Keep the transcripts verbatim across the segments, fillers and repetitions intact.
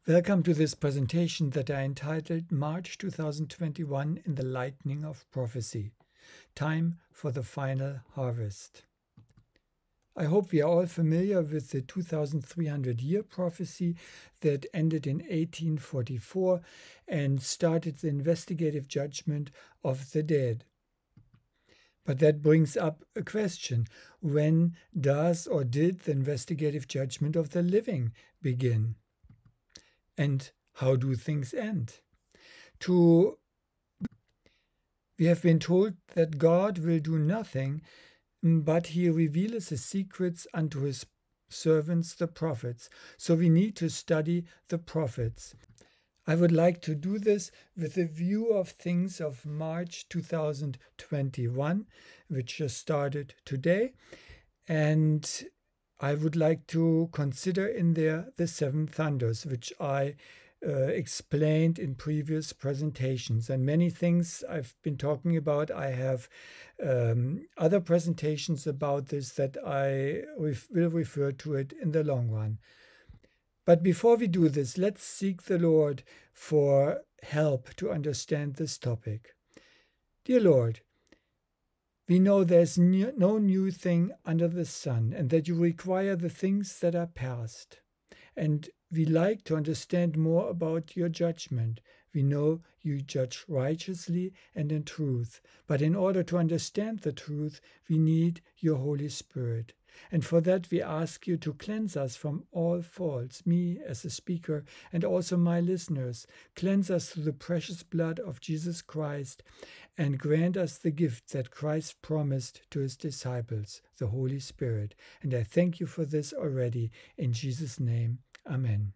Welcome to this presentation that I entitled March two thousand twenty-one in the Lightning of Prophecy, Time for the Final Harvest. I hope we are all familiar with the two thousand three hundred year prophecy that ended in eighteen forty-four and started the investigative judgment of the dead. But that brings up a question. When does or did the investigative judgment of the living begin? And how do things end? To, we have been told that God will do nothing, but he reveals his secrets unto his servants, the prophets. So we need to study the prophets. I would like to do this with a view of things of March two thousand twenty-one, which just started today. And I would like to consider in there the seven thunders, which I uh, explained in previous presentations. And many things I've been talking about, I have um, other presentations about this that I ref- will refer to it in the long run. But before we do this, let's seek the Lord for help to understand this topic. Dear Lord, we know there's no new thing under the sun, and that you require the things that are past. And we like to understand more about your judgment. We know you judge righteously and in truth. But in order to understand the truth, we need your Holy Spirit. And for that we ask you to cleanse us from all faults, me as a speaker and also my listeners. Cleanse us through the precious blood of Jesus Christ and grant us the gift that Christ promised to his disciples, the Holy Spirit. And I thank you for this already. In Jesus' name, Amen.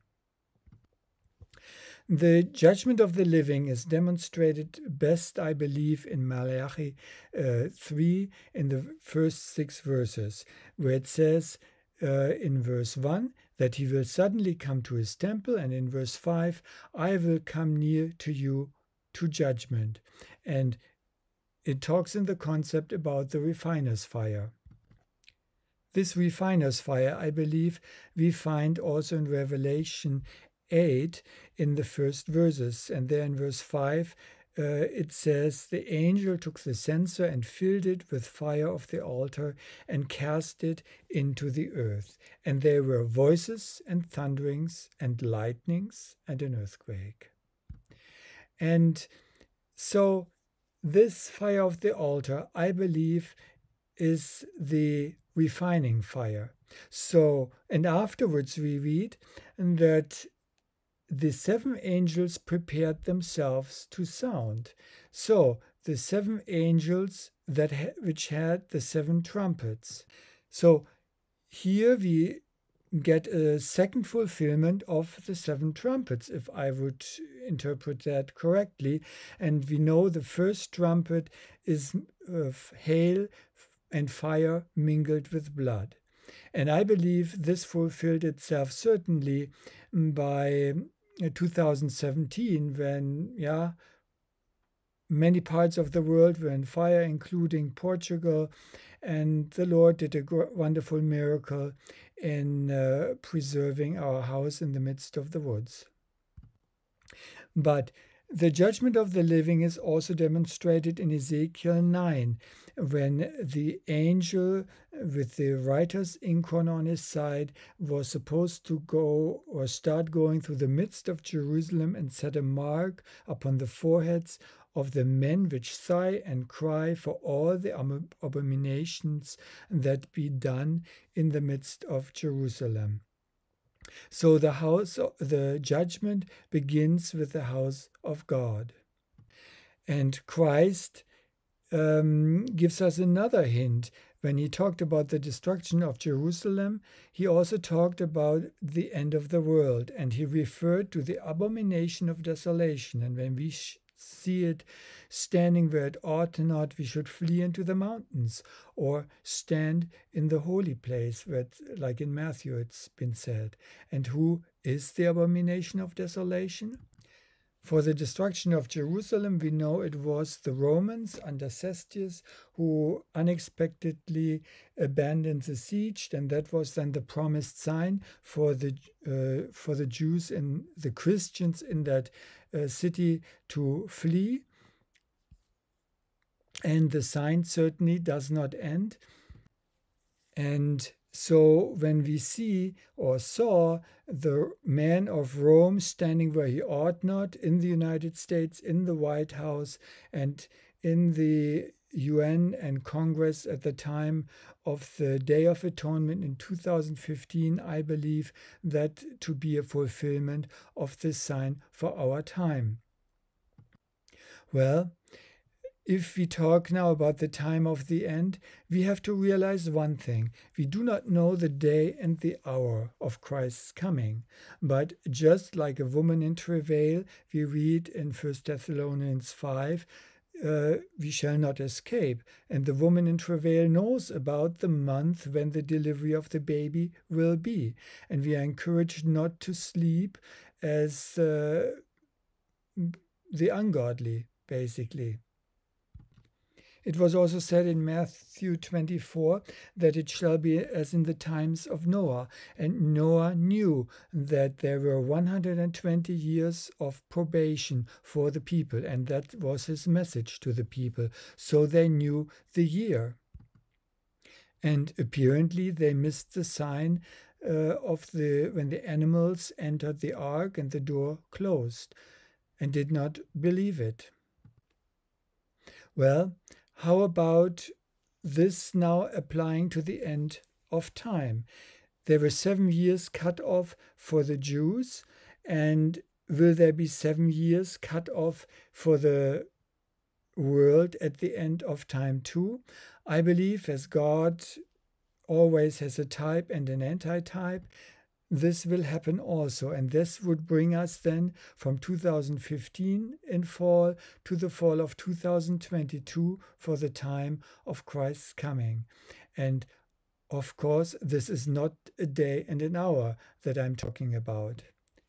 The judgment of the living is demonstrated best, I believe, in Malachi uh, three, in the first six verses, where it says uh, in verse one that he will suddenly come to his temple, and in verse five, I will come near to you to judgment. And it talks in the concept about the refiner's fire. This refiner's fire, I believe, we find also in Revelation eight in the first verses, and there in verse five uh, it says, the angel took the censer and filled it with fire of the altar and cast it into the earth, and there were voices and thunderings and lightnings and an earthquake. And so this fire of the altar, I believe, is the refining fire. So, and afterwards we read that the seven angels prepared themselves to sound. So the seven angels that ha- which had the seven trumpets. So here we get a second fulfillment of the seven trumpets, if I would interpret that correctly. And we know the first trumpet is of hail and fire mingled with blood. And I believe this fulfilled itself certainly by two thousand seventeen, when yeah, many parts of the world were in fire, including Portugal, and the Lord did a wonderful miracle in uh, preserving our house in the midst of the woods. But the judgment of the living is also demonstrated in Ezekiel nine, when the angel with the writer's inkhorn on his side was supposed to go or start going through the midst of Jerusalem and set a mark upon the foreheads of the men which sigh and cry for all the abominations that be done in the midst of Jerusalem. So the house, the judgment begins with the house of God. And Christ um, gives us another hint. When he talked about the destruction of Jerusalem, he also talked about the end of the world, and he referred to the abomination of desolation. And when we sh- see it standing where it ought not, we should flee into the mountains or stand in the holy place, where it, like in Matthew it's been said. And who is the abomination of desolation? For the destruction of Jerusalem, we know it was the Romans under Cestius who unexpectedly abandoned the siege, and that was then the promised sign for the uh, for the Jews and the Christians in that uh, city to flee. And the sign certainly does not end. And so when we see or saw the man of Rome standing where he ought not in the United States, in the White House, and in the U N and Congress at the time of the Day of Atonement in two thousand fifteen, I believe that to be a fulfillment of this sign for our time. Well, if we talk now about the time of the end, we have to realize one thing. We do not know the day and the hour of Christ's coming. But just like a woman in travail, we read in First Thessalonians five, uh, we shall not escape. And the woman in travail knows about the month when the delivery of the baby will be. And we are encouraged not to sleep as uh, the ungodly, basically. It was also said in Matthew twenty-four that it shall be as in the times of Noah. And Noah knew that there were one hundred twenty years of probation for the people, and that was his message to the people. So they knew the year. And apparently they missed the sign uh, of the when the animals entered the ark and the door closed, and did not believe it. Well, how about this now applying to the end of time? There were seven years cut off for the Jews, and will there be seven years cut off for the world at the end of time too? I believe, as God always has a type and an antitype, this will happen also, and this would bring us then from two thousand fifteen in fall to the fall of two thousand twenty-two for the time of Christ's coming. And of course, this is not a day and an hour that I'm talking about.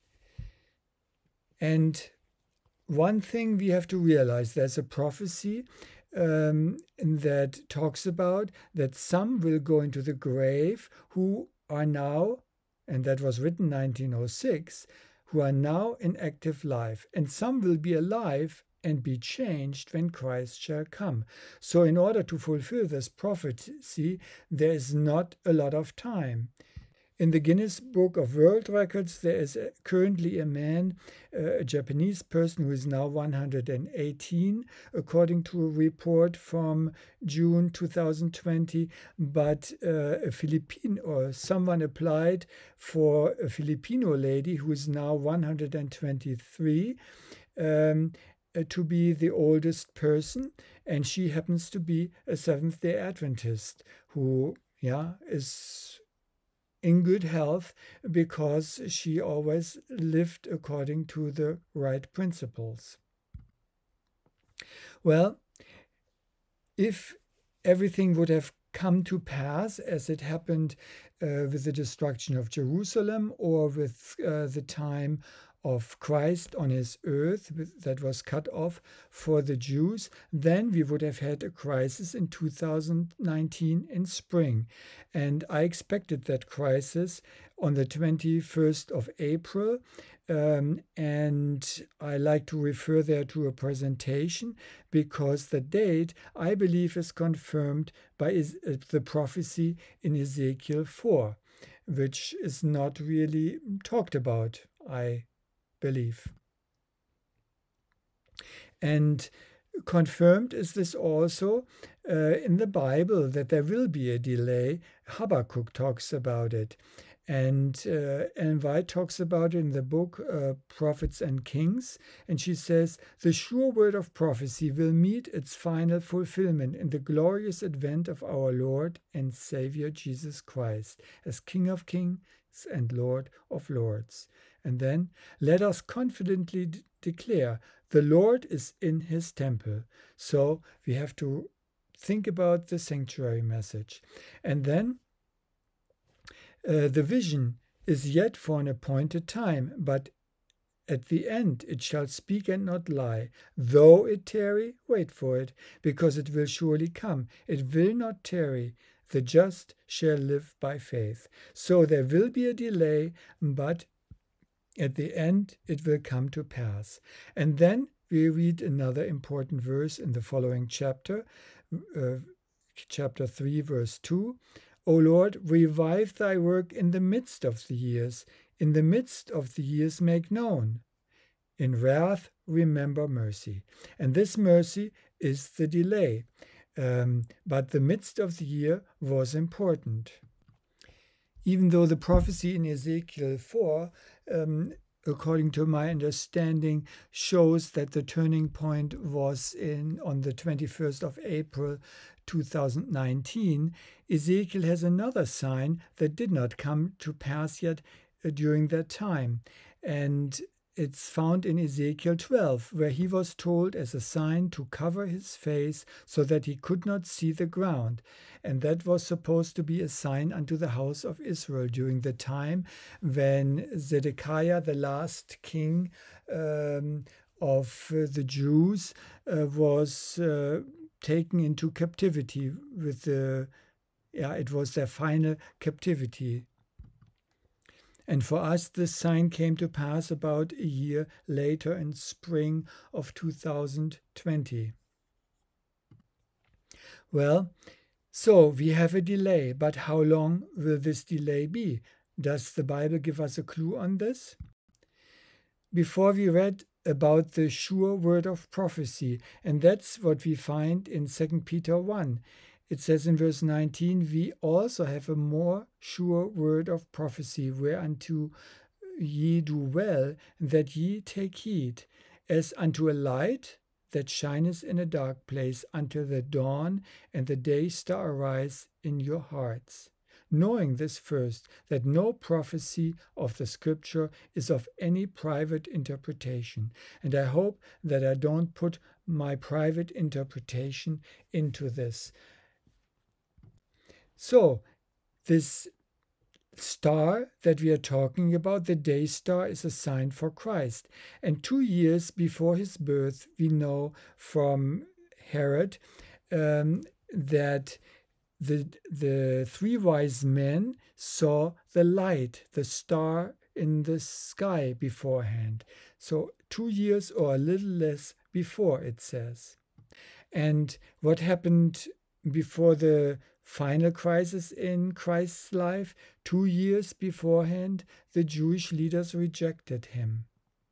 And one thing we have to realize, there's a prophecy um, that talks about that some will go into the grave who are now, and that was written nineteen oh six, who are now in active life, and some will be alive and be changed when Christ shall come. So in order to fulfill this prophecy, there is not a lot of time. In the Guinness Book of World Records, there is currently a man, uh, a Japanese person, who is now one hundred eighteen, according to a report from June two thousand twenty. But uh, a Filipino or someone applied for a Filipino lady who is now one hundred twenty-three um, uh, to be the oldest person, and she happens to be a Seventh-day Adventist who, yeah, is in good health because she always lived according to the right principles. Well, if everything would have come to pass as it happened uh, with the destruction of Jerusalem, or with uh, the time of Christ on his earth that was cut off for the Jews, then we would have had a crisis in two thousand nineteen in spring. And I expected that crisis on the twenty-first of April. Um, and I like to refer there to a presentation because the date, I believe, is confirmed by the prophecy in Ezekiel four, which is not really talked about, I believe. And confirmed is this also uh, in the Bible, that there will be a delay. Habakkuk talks about it. And uh, Ellen White talks about it in the book uh, Prophets and Kings. And she says, the sure word of prophecy will meet its final fulfillment in the glorious advent of our Lord and Savior Jesus Christ as King of Kings and Lord of Lords. And then let us confidently d- declare, the Lord is in his temple. So we have to think about the sanctuary message. And then uh, the vision is yet for an appointed time, but at the end it shall speak and not lie. Though it tarry, wait for it, because it will surely come. It will not tarry. The just shall live by faith. So there will be a delay, but at the end it will come to pass. And then we read another important verse in the following chapter, uh, chapter three, verse two. O Lord, revive thy work in the midst of the years. In the midst of the years make known. In wrath remember mercy. And this mercy is the delay. Um, but the midst of the year was important. Even though the prophecy in Ezekiel four, um, according to my understanding, shows that the turning point was in on the twenty-first of April two thousand nineteen, Ezekiel has another sign that did not come to pass yet uh, during that time. And it's found in Ezekiel twelve, where he was told as a sign to cover his face so that he could not see the ground. And that was supposed to be a sign unto the house of Israel during the time when Zedekiah, the last king um, of uh, the Jews, uh, was uh, taken into captivity with the, yeah, it was their final captivity. And for us, this sign came to pass about a year later in spring of two thousand twenty. Well, so we have a delay, but how long will this delay be? Does the Bible give us a clue on this? Before we read about the sure word of prophecy, and that's what we find in Second Peter one. It says in verse nineteen, we also have a more sure word of prophecy, whereunto ye do well, that ye take heed, as unto a light that shineth in a dark place, until the dawn and the day star arise in your hearts. Knowing this first, that no prophecy of the Scripture is of any private interpretation. And I hope that I don't put my private interpretation into this. So, this star that we are talking about, the day star, is a sign for Christ. And two years before his birth, we know from Herod um, that the, the three wise men saw the light, the star in the sky beforehand. So two years or a little less before, it says. And what happened before the final crisis in Christ's life? Two years beforehand, the Jewish leaders rejected him.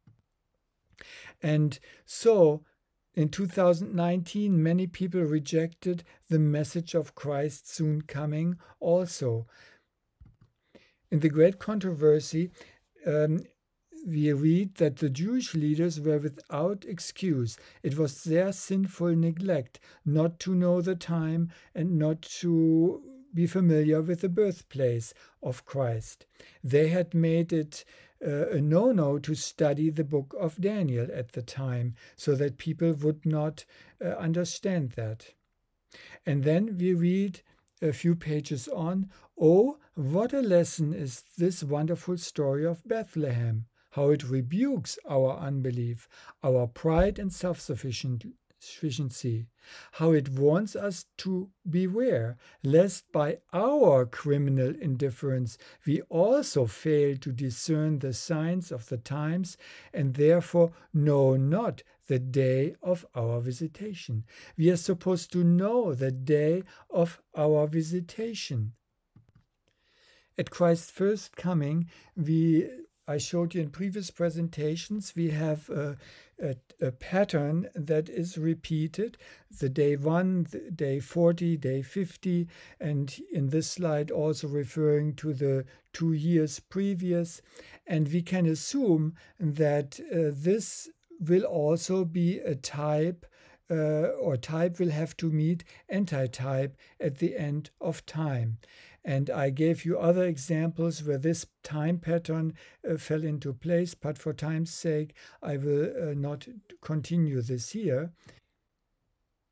And so, in two thousand nineteen, many people rejected the message of Christ soon coming also. In the great controversy, um, we read that the Jewish leaders were without excuse. It was their sinful neglect not to know the time and not to be familiar with the birthplace of Christ. They had made it uh, a no-no to study the book of Daniel at the time, so that people would not uh, understand that. And then we read a few pages on, oh, what a lesson is this wonderful story of Bethlehem, how it rebukes our unbelief, our pride and self-sufficiency, how it warns us to beware, lest by our criminal indifference we also fail to discern the signs of the times and therefore know not the day of our visitation. We are supposed to know the day of our visitation. At Christ's first coming, we I showed you in previous presentations, we have a, a, a pattern that is repeated, the day one, the day forty, day fifty, and in this slide also referring to the two years previous. And we can assume that uh, this will also be a type, uh, or type will have to meet antitype at the end of time. And I gave you other examples where this time pattern uh, fell into place, but for time's sake, I will uh, not continue this here.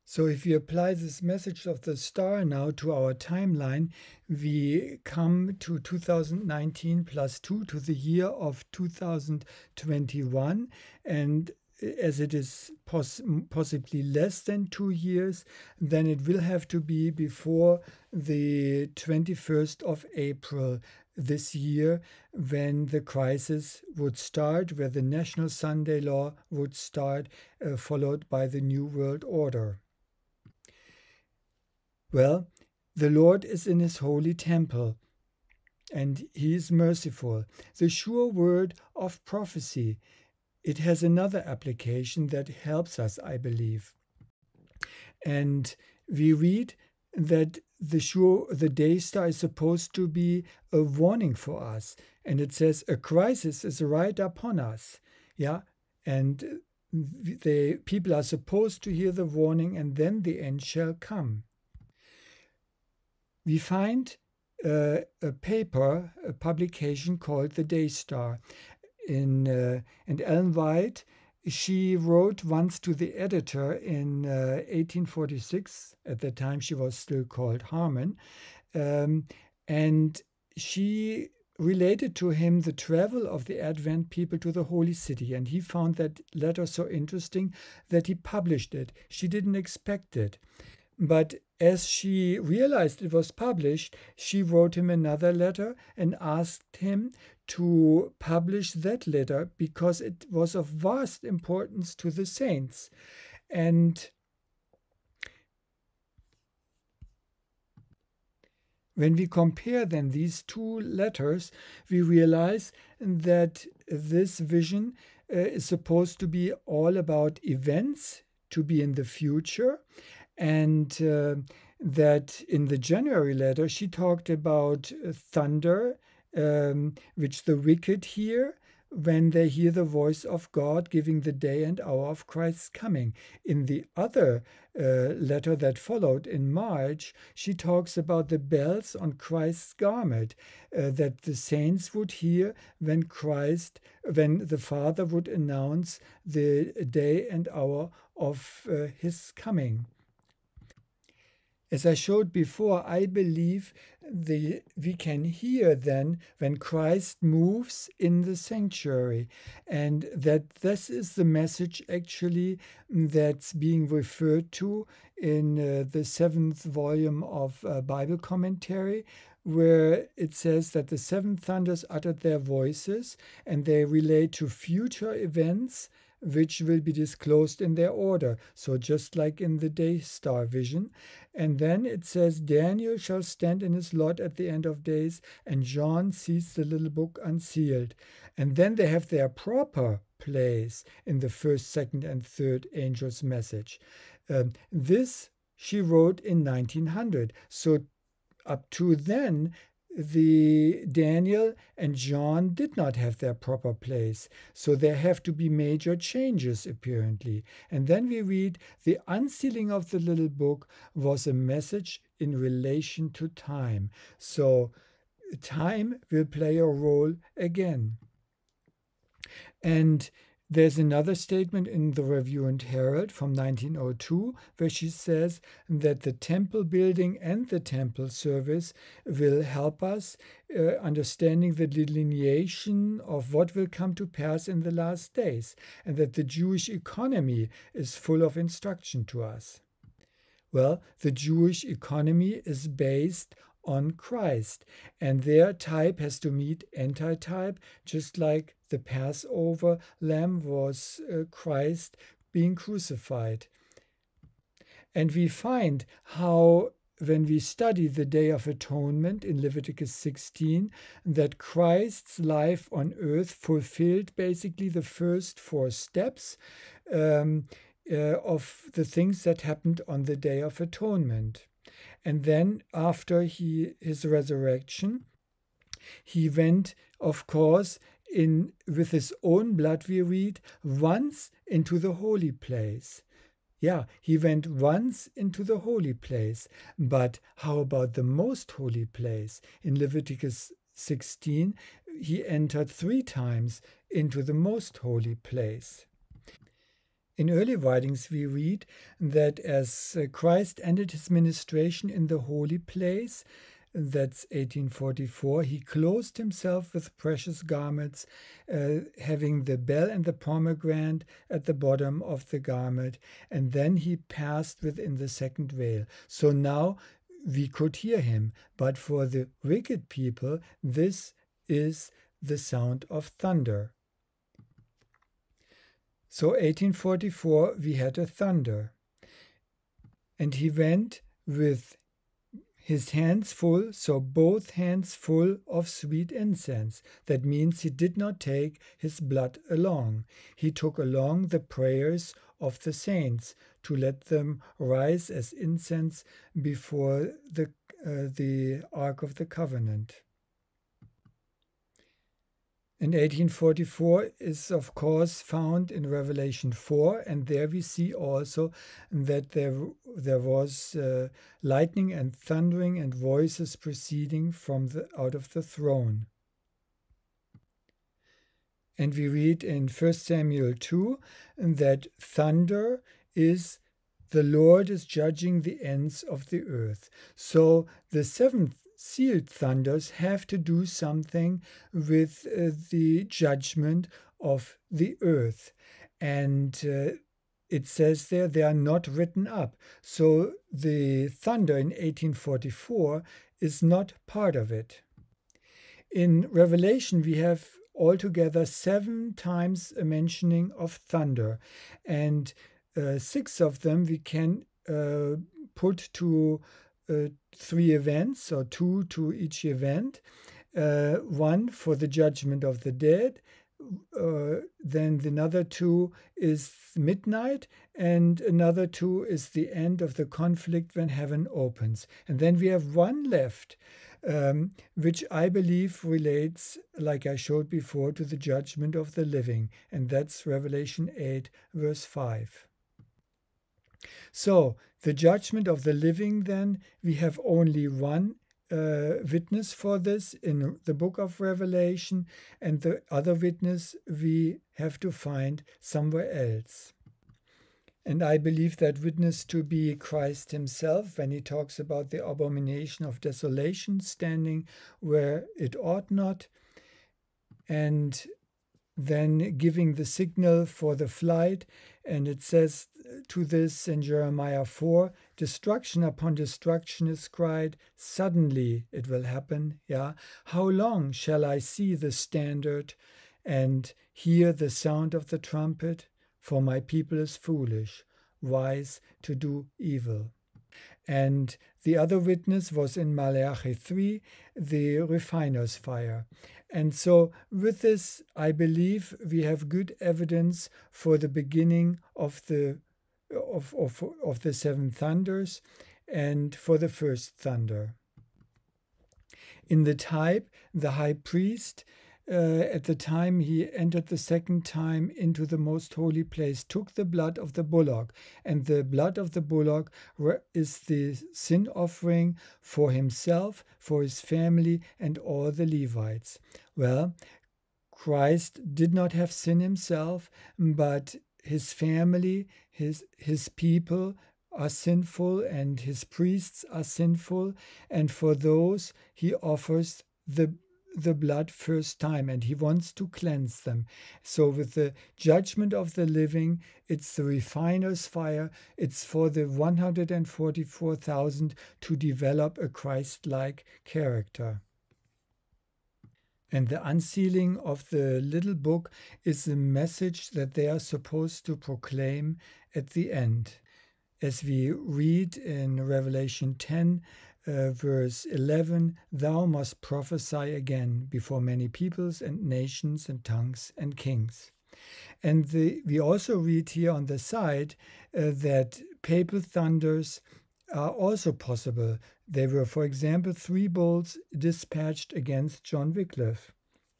So if we apply this message of the star now to our timeline, we come to two thousand nineteen plus two, to the year of two thousand twenty-one. And as it is poss possibly less than two years, then it will have to be before the twenty-first of April this year, when the crisis would start, where the National Sunday Law would start, uh, followed by the New World Order. Well, the Lord is in his holy temple, and he is merciful. The sure word of prophecy, it has another application that helps us, I believe. And we read that the sure the day star is supposed to be a warning for us, and it says a crisis is right upon us. Yeah, and the people are supposed to hear the warning, and then the end shall come. We find uh, a paper, a publication called The Day Star. In, uh, and Ellen White, she wrote once to the editor in uh, eighteen forty-six, at the time she was still called Harman, um, and she related to him the travel of the Advent people to the Holy City, and he found that letter so interesting that he published it. She didn't expect it. But as she realized it was published, she wrote him another letter and asked him to publish that letter because it was of vast importance to the saints. And when we compare then these two letters, we realize that this vision uh, is supposed to be all about events to be in the future. And uh, that in the January letter, she talked about uh, thunder, um, which the wicked hear when they hear the voice of God giving the day and hour of Christ's coming. In the other uh, letter that followed in March, she talks about the bells on Christ's garment uh, that the saints would hear when Christ, when the Father would announce the day and hour of uh, his coming. As I showed before, I believe the, we can hear then when Christ moves in the sanctuary, and that this is the message actually that's being referred to in uh, the seventh volume of uh, Bible commentary, where it says that the seven thunders uttered their voices, and they relate to future events which will be disclosed in their order. So just like in the day star vision. And then it says, Daniel shall stand in his lot at the end of days, and John sees the little book unsealed. And then they have their proper place in the first, second, and third angel's message. Um, this she wrote in nineteen hundred. So up to then, the Daniel and John did not have their proper place. So there have to be major changes, apparently. And then we read, the unsealing of the little book was a message in relation to time. So time will play a role again. And there's another statement in the Review and Herald from nineteen oh two where she says that the temple building and the temple service will help us uh, understanding the delineation of what will come to pass in the last days, and that the Jewish economy is full of instruction to us. Well, the Jewish economy is based on Christ, and their type has to meet anti-type, just like the Passover lamb was uh, Christ being crucified. And we find how, when we study the Day of Atonement in Leviticus sixteen, that Christ's life on earth fulfilled basically the first four steps um, uh, of the things that happened on the Day of Atonement. And then after he, his resurrection, he went, of course, in with his own blood, we read, once into the holy place. Yeah, he went once into the holy place. But how about the most holy place? In Leviticus sixteen, he entered three times into the most holy place. In early writings we read that as Christ ended his ministration in the holy place, that's eighteen forty-four, he clothed himself with precious garments, uh, having the bell and the pomegranate at the bottom of the garment, and then he passed within the second veil. So now we could hear him, but for the wicked people this is the sound of thunder. So eighteen forty-four we had a thunder, and he went with his hands full, so both hands full of sweet incense. That means he did not take his blood along. He took along the prayers of the saints to let them rise as incense before the, uh, the Ark of the Covenant. And eighteen forty-four is of course found in Revelation four, and there we see also that there, there was uh, lightning and thundering and voices proceeding from the, out of the throne. And we read in First Samuel two that thunder is the Lord is judging the ends of the earth. So the seventh sealed thunders have to do something with uh, the judgment of the earth. And uh, it says there they are not written up. So the thunder in eighteen forty-four is not part of it. In Revelation we have altogether seven times a mentioning of thunder, and uh, six of them we can uh, put to Uh, three events, or two to each event. Uh, one for the judgment of the dead, uh, then another two is midnight, and another two is the end of the conflict when heaven opens. And then we have one left, um, which I believe relates, like I showed before, to the judgment of the living, and that's Revelation eight, verse five. So, the judgment of the living, then, we have only one uh, witness for this in the book of Revelation, and the other witness we have to find somewhere else. And I believe that witness to be Christ himself when he talks about the abomination of desolation standing where it ought not, and then giving the signal for the flight. And it says to this in Jeremiah four, destruction upon destruction is cried, suddenly it will happen. Yeah, how long shall I see the standard and hear the sound of the trumpet? For my people is foolish, wise to do evil. And the other witness was in Malachi three, the refiner's fire. And so with this, I believe we have good evidence for the beginning of the of, of, of the seven thunders and for the first thunder. In the type, the high priest, Uh, at the time he entered the second time into the most holy place, took the blood of the bullock, and the blood of the bullock is the sin offering for himself, for his family, and all the Levites. Well, Christ did not have sin himself, but his family, his, his people are sinful, and his priests are sinful, and for those he offers the the blood first time, and he wants to cleanse them. So with the judgment of the living, it's the refiner's fire. It's for the one hundred forty-four thousand to develop a Christ-like character. And the unsealing of the little book is the message that they are supposed to proclaim at the end. As we read in Revelation ten, Uh, verse eleven, thou must prophesy again before many peoples and nations and tongues and kings. And the, we also read here on the side uh, that papal thunders are also possible. There were, for example, three bulls dispatched against John Wycliffe.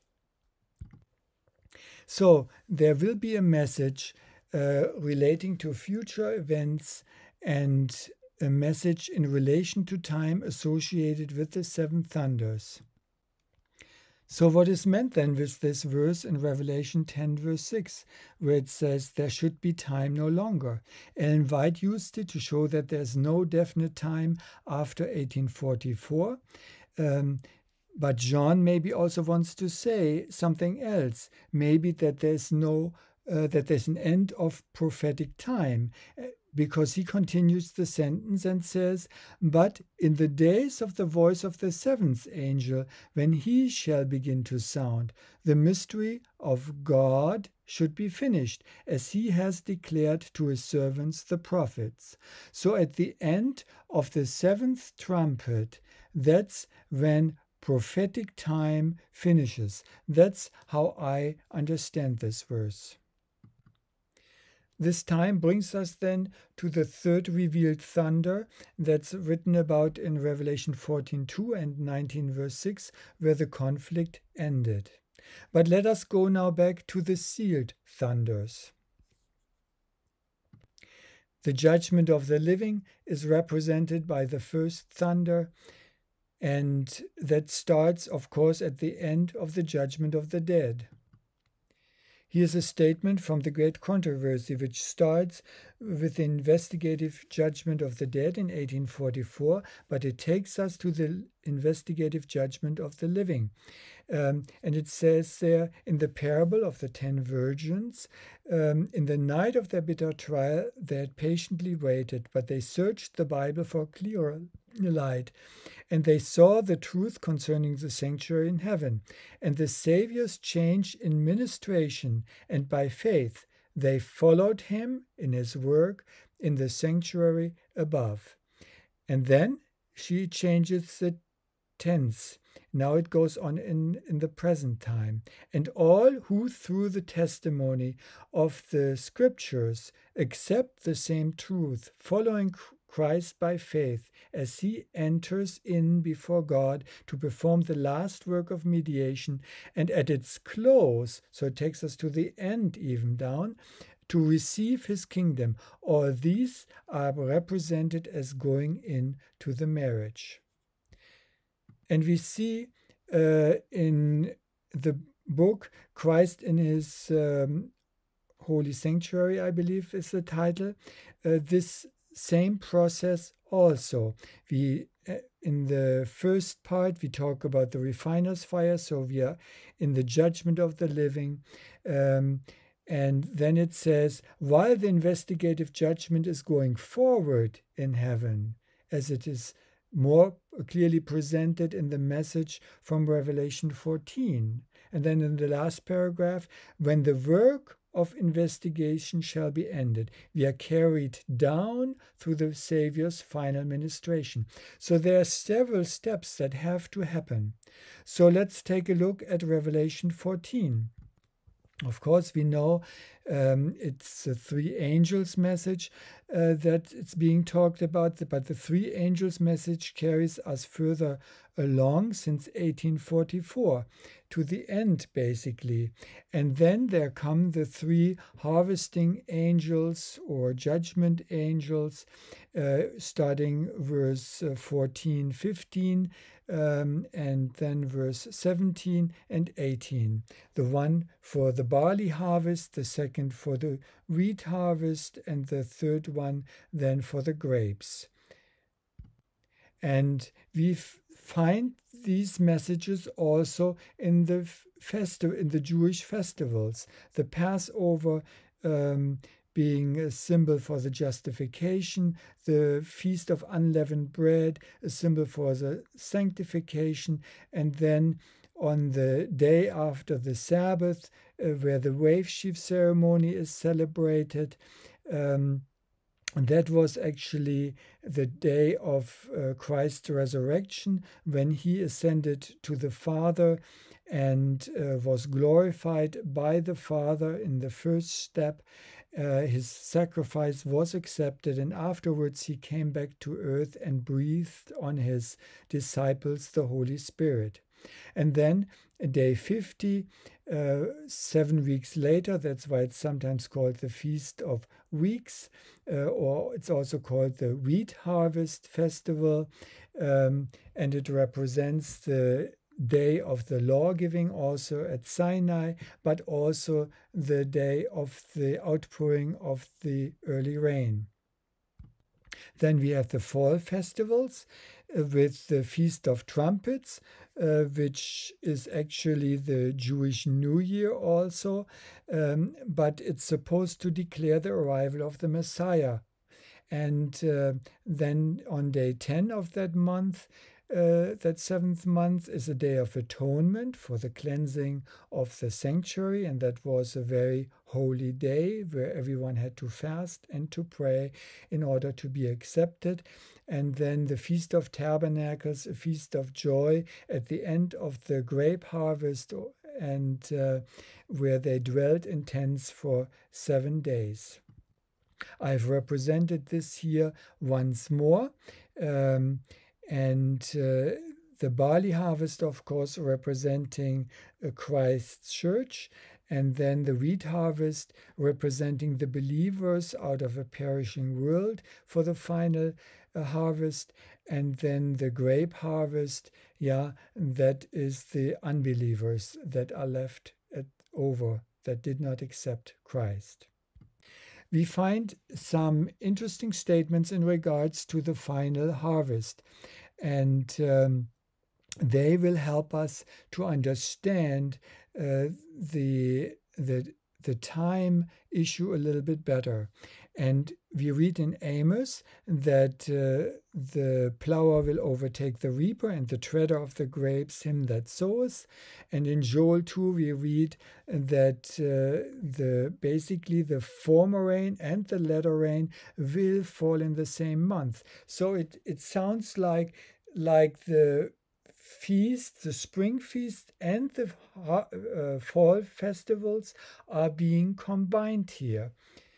So there will be a message uh, relating to future events and a message in relation to time associated with the seven thunders. So what is meant then with this verse in Revelation ten verse six, where it says there should be time no longer? Ellen White used it to show that there's no definite time after eighteen forty-four. Um, but John maybe also wants to say something else. Maybe that there's no uh, that there's an end of prophetic time. Uh, Because he continues the sentence and says, "But in the days of the voice of the seventh angel, when he shall begin to sound, the mystery of God should be finished, as he has declared to his servants the prophets." So at the end of the seventh trumpet, that's when prophetic time finishes. That's how I understand this verse. This time brings us then to the third revealed thunder that's written about in Revelation fourteen two and nineteen verse six, where the conflict ended. But let us go now back to the sealed thunders. The judgment of the living is represented by the first thunder, and that starts, of course, at the end of the judgment of the dead. Here's a statement from the Great Controversy, which starts with the investigative judgment of the dead in eighteen forty-four, but it takes us to the investigative judgment of the living. Um, and it says there, in the parable of the ten virgins, um, in the night of their bitter trial, they had patiently waited, but they searched the Bible for clearer light, and they saw the truth concerning the sanctuary in heaven, and the Savior's change in ministration, and by faith they followed him in his work in the sanctuary above. And then she changes the tense. Now it goes on in, in the present time. And all who through the testimony of the scriptures accept the same truth, following Christ by faith, as he enters in before God to perform the last work of mediation, and at its close, so it takes us to the end even down, to receive his kingdom. All these are represented as going into the marriage. And we see uh, in the book, Christ in his um, Holy Sanctuary, I believe is the title, uh, this same process also. We uh, in the first part, we talk about the refiner's fire, so we are in the judgment of the living. Um, and then it says, while the investigative judgment is going forward in heaven, as it is more clearly presented in the message from Revelation fourteen. And then in the last paragraph, when the work of investigation shall be ended, we are carried down through the Savior's final ministration. So there are several steps that have to happen. So let's take a look at Revelation fourteen. Of course, we know um, it's the three angels message uh, that it's being talked about, but the three angels message carries us further along since eighteen forty-four to the end, basically. And then there come the three harvesting angels or judgment angels, uh, starting verse fourteen, fifteen, Um, and then verse seventeen and eighteen. The one for the barley harvest, the second for the wheat harvest, and the third one then for the grapes. And we f- find these messages also in the festi- in the Jewish festivals. The Passover um, being a symbol for the justification, the Feast of Unleavened Bread, a symbol for the sanctification, and then on the day after the Sabbath, uh, where the wave sheaf ceremony is celebrated, um, and that was actually the day of uh, Christ's resurrection, when he ascended to the Father and uh, was glorified by the Father in the first step. Uh, his sacrifice was accepted, and afterwards he came back to earth and breathed on his disciples the Holy Spirit. And then day fifty, uh, seven weeks later, that's why it's sometimes called the Feast of Weeks, uh, or it's also called the Wheat Harvest Festival, um, and it represents the day of the law giving also at Sinai, but also the day of the outpouring of the early rain. Then we have the fall festivals uh, with the Feast of Trumpets, uh, which is actually the Jewish New Year also, um, but it's supposed to declare the arrival of the Messiah. And uh, then on day ten of that month, uh, that seventh month, is a day of atonement for the cleansing of the sanctuary. And that was a very holy day where everyone had to fast and to pray in order to be accepted. And then the Feast of Tabernacles, a feast of joy at the end of the grape harvest, and uh, where they dwelt in tents for seven days. I've represented this here once more. Um, and uh, the barley harvest, of course, representing uh, Christ's church, and then the wheat harvest representing the believers out of a perishing world for the final uh, harvest, and then the grape harvest, yeah, that is the unbelievers that are left at, over, that did not accept Christ. We find some interesting statements in regards to the final harvest, and um, they will help us to understand uh, the, the, the time issue a little bit better. And we read in Amos that uh, the plower will overtake the reaper, and the treader of the grapes him that soweth. And in Joel two we read that uh, the basically the former rain and the latter rain will fall in the same month. So it, it sounds like like the feast, the spring feast and the uh, fall festivals are being combined here.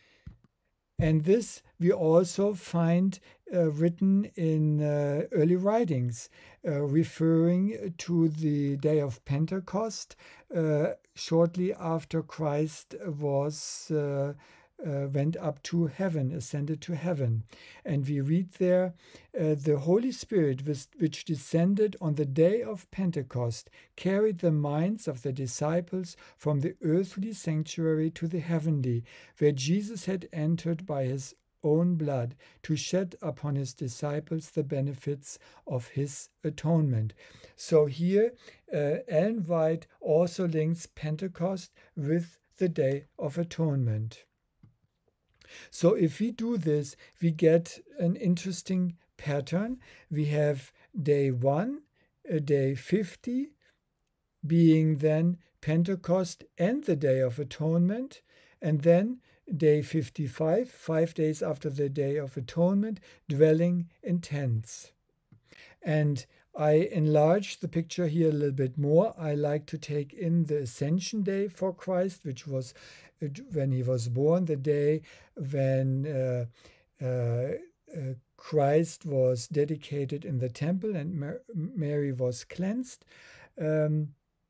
And this we also find uh, written in uh, early writings, uh, referring to the day of Pentecost, uh, shortly after Christ was uh, uh, went up to heaven, ascended to heaven. And we read there, uh, the Holy Spirit, which descended on the day of Pentecost, carried the minds of the disciples from the earthly sanctuary to the heavenly, where Jesus had entered by his own blood to shed upon his disciples the benefits of his atonement. So here, uh, Ellen White also links Pentecost with the Day of Atonement. So if we do this, we get an interesting pattern. We have day one, uh, day fifty, being then Pentecost and the Day of Atonement, and then day fifty-five, five days after the Day of Atonement, dwelling in tents. And I enlarge the picture here a little bit more. I like to take in the Ascension Day for Christ, which was when he was born, the day when uh, uh, uh, Christ was dedicated in the temple and Mar- Mary was cleansed. Um,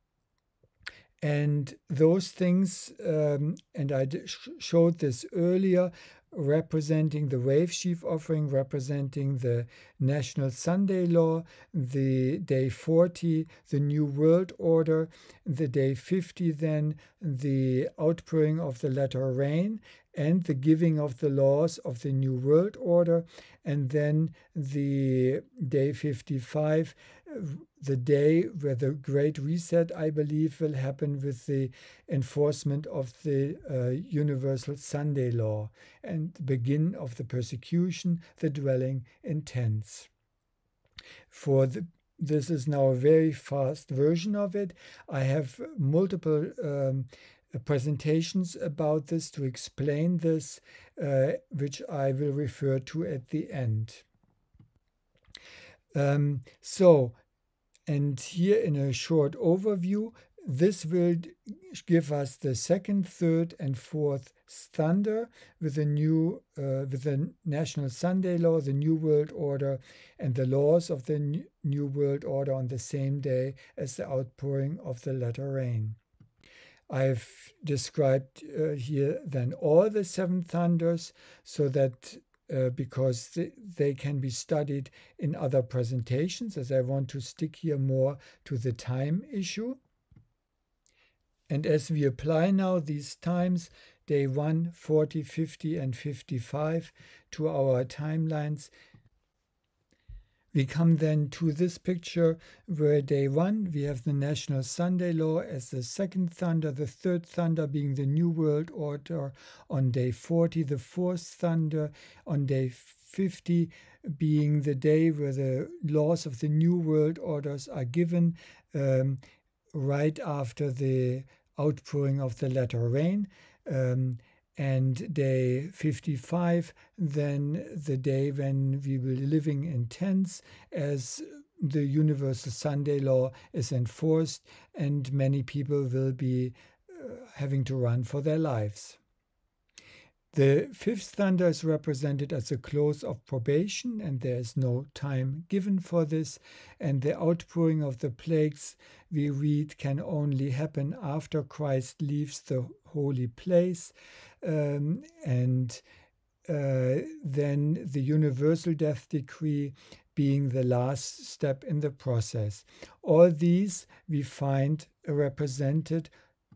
And those things, um, and I sh- showed this earlier, representing the wave sheaf offering, representing the National Sunday Law, the day forty, the New World Order, the day fifty, then the outpouring of the latter rain, and the giving of the laws of the New World Order, and then the day fifty-five, the day where the Great Reset, I believe, will happen with the enforcement of the uh, Universal Sunday Law and the begin of the persecution, the dwelling in tents. For the This is now a very fast version of it. I have multiple um, presentations about this to explain this, uh, which I will refer to at the end. Um, so, and here in a short overview, this will give us the second, third, and fourth thunder with the new, uh, with the National Sunday Law, the New World Order, and the laws of the New World Order on the same day as the outpouring of the latter rain. I've described uh, here then all the seven thunders, so that uh, because th they can be studied in other presentations, as I want to stick here more to the time issue. And as we apply now these times, day one, forty, fifty, and fifty-five, to our timelines, we come then to this picture where day one, we have the National Sunday Law as the second thunder, the third thunder being the New World Order. On day forty, the fourth thunder. On day fifty, being the day where the laws of the New World Orders are given, um, right after the outpouring of the latter rain. Um, and day fifty-five, then the day when we will be living in tents as the Universal Sunday Law is enforced and many people will be uh, having to run for their lives. The fifth thunder is represented as a close of probation, and there is no time given for this. And the outpouring of the plagues, we read, can only happen after Christ leaves the holy place. Um, and uh, then the universal death decree being the last step in the process. All these we find represented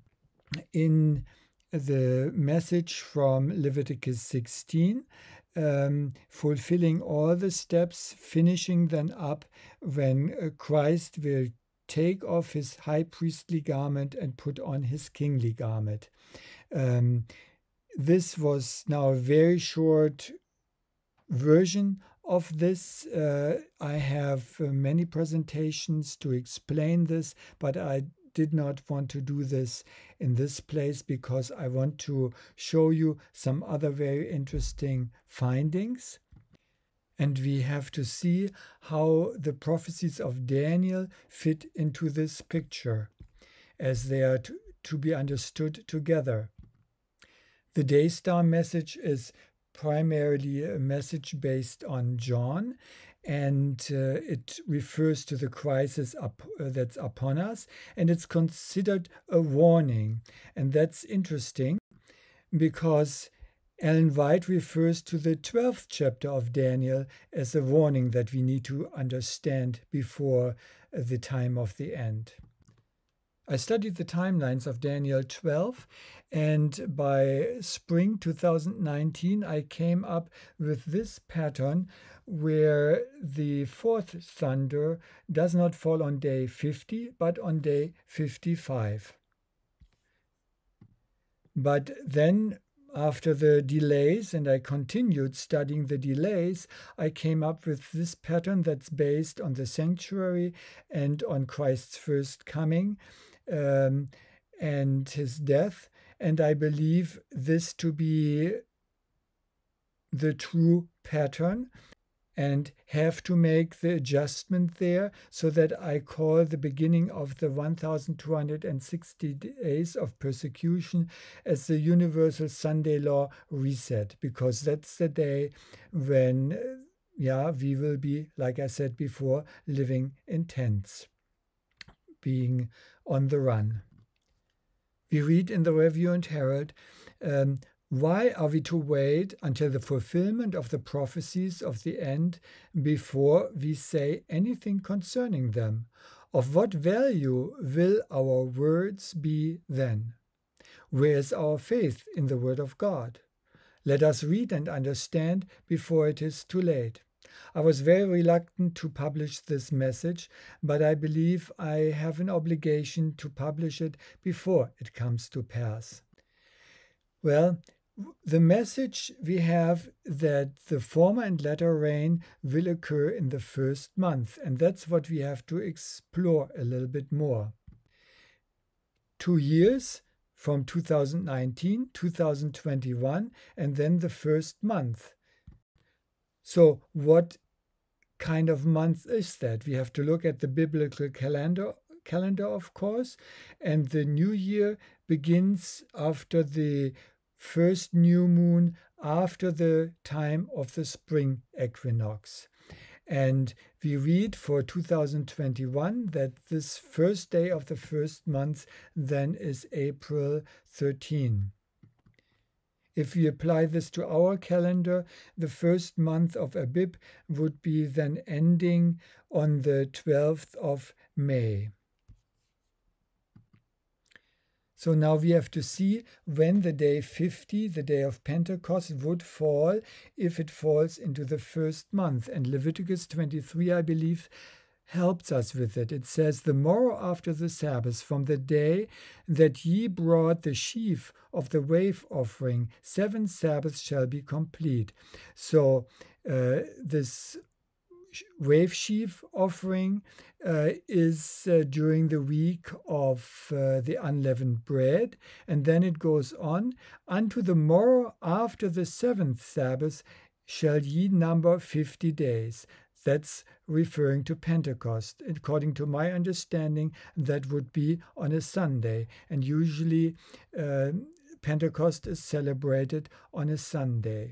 in the message from Leviticus sixteen, um, fulfilling all the steps, finishing them up when uh, Christ will take off his high priestly garment and put on his kingly garment. Um, this was now a very short version of this. Uh, I have uh, many presentations to explain this, but I did not want to do this in this place because I want to show you some other very interesting findings. And we have to see how the prophecies of Daniel fit into this picture as they are to, to be understood together. The Day Star message is primarily a message based on John, and uh, it refers to the crisis up, uh, that's upon us, and it's considered a warning. And that's interesting because Ellen White refers to the twelfth chapter of Daniel as a warning that we need to understand before uh, the time of the end. I studied the timelines of Daniel twelve, and by spring two thousand nineteen I came up with this pattern where the fourth thunder does not fall on day fifty, but on day fifty-five. But then, after the delays, and I continued studying the delays, I came up with this pattern that's based on the sanctuary and on Christ's first coming um, and his death. And I believe this to be the true pattern, and have to make the adjustment there so that I call the beginning of the one thousand two hundred sixty days of persecution as the Universal Sunday Law reset, because that's the day when, yeah, we will be, like I said before, living in tents, being on the run. We read in the Review and Herald, um, why are we to wait until the fulfillment of the prophecies of the end before we say anything concerning them? Of what value will our words be then? Where is our faith in the word of God? Let us read and understand before it is too late. I was very reluctant to publish this message, but I believe I have an obligation to publish it before it comes to pass. Well, the message we have that the former and latter rain will occur in the first month, and that's what we have to explore a little bit more. Two years from two thousand nineteen, two thousand twenty-one, and then the first month. So what kind of month is that? We have to look at the biblical calendar, calendar, of course, and the new year begins after the first new moon, after the time of the spring equinox. And we read for two thousand twenty-one that this first day of the first month then is April thirteenth. If we apply this to our calendar, the first month of Abib would be then ending on the twelfth of May. So now we have to see when the day fifty, the day of Pentecost, would fall, if it falls into the first month. And Leviticus twenty-three, I believe, helps us with it. It says, "The morrow after the Sabbath, from the day that ye brought the sheaf of the wave offering, seven Sabbaths shall be complete." So uh, this wave sheaf offering uh, is uh, during the week of uh, the unleavened bread, and then it goes on, "Unto the morrow after the seventh Sabbath shall ye number fifty days." That's referring to Pentecost. According to my understanding, that would be on a Sunday, and usually uh, Pentecost is celebrated on a Sunday.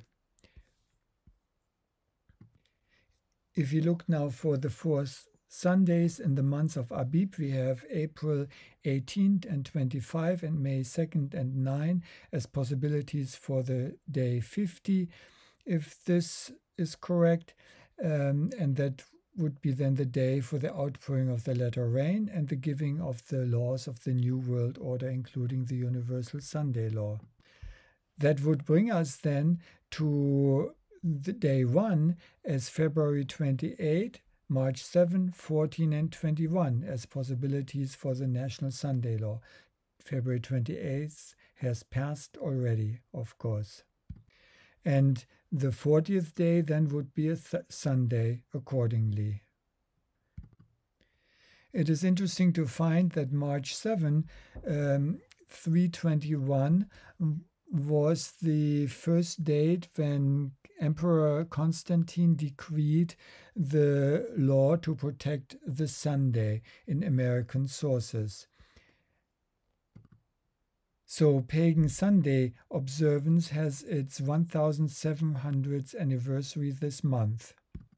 If you look now for the four Sundays in the month of Abib, we have April eighteenth and twenty-fifth and May second and ninth as possibilities for the day fifty, if this is correct. Um, and that would be then the day for the outpouring of the latter rain and the giving of the laws of the New World Order, including the Universal Sunday Law. That would bring us then to the day one as February twenty-eighth, March seventh, fourteen, and twenty-one as possibilities for the National Sunday Law. February twenty-eighth has passed already, of course. And the fortieth day then would be a th- Sunday accordingly. It is interesting to find that March seventh, um, three twenty-one, was the first date when Emperor Constantine decreed the law to protect the Sunday in American sources. So Pagan Sunday observance has its seventeen hundredth anniversary this month.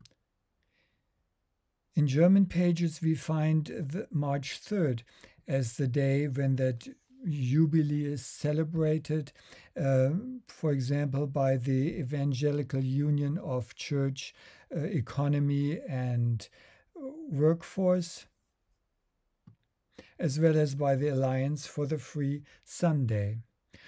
In German pages we find the March third as the day when that Jubilee is celebrated, uh, for example, by the Evangelical Union of Church uh, Economy and Workforce, as well as by the Alliance for the Free Sunday.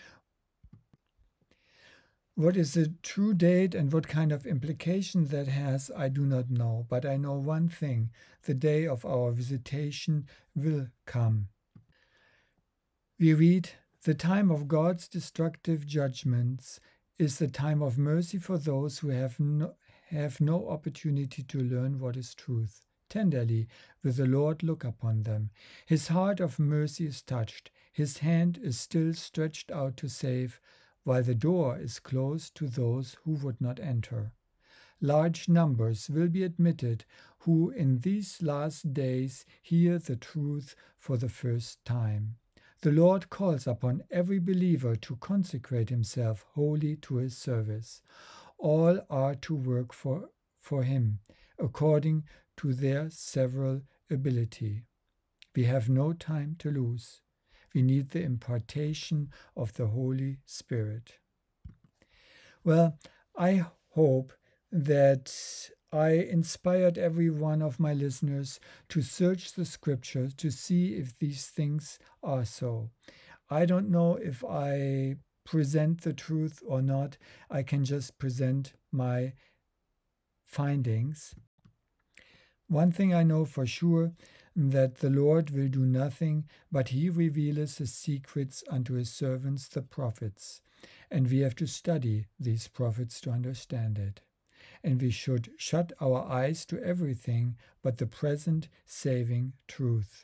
What is the true date and what kind of implication that has, I do not know, but I know one thing: the day of our visitation will come. We read, "The time of God's destructive judgments is the time of mercy for those who have no, have no opportunity to learn what is truth. Tenderly will the Lord look upon them. His heart of mercy is touched. His hand is still stretched out to save, while the door is closed to those who would not enter. Large numbers will be admitted who in these last days hear the truth for the first time. The Lord calls upon every believer to consecrate himself wholly to his service. All are to work for, for him, according to their several ability. We have no time to lose. We need the impartation of the Holy Spirit." Well, I hope that I inspired every one of my listeners to search the scriptures to see if these things are so. I don't know if I present the truth or not. I can just present my findings. One thing I know for sure, that the Lord will do nothing, but he revealeth his secrets unto his servants the prophets. And we have to study these prophets to understand it. And we should shut our eyes to everything but the present saving truth.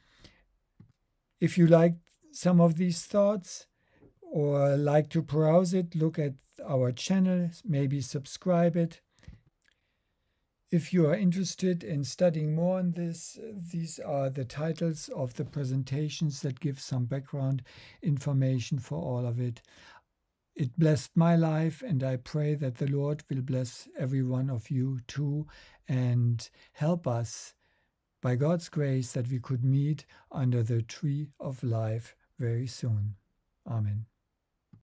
If you like some of these thoughts or like to browse it, look at our channel, maybe subscribe it. If you are interested in studying more on this, these are the titles of the presentations that give some background information for all of it. It blessed my life, and I pray that the Lord will bless every one of you too and help us by God's grace that we could meet under the tree of life very soon. Amen.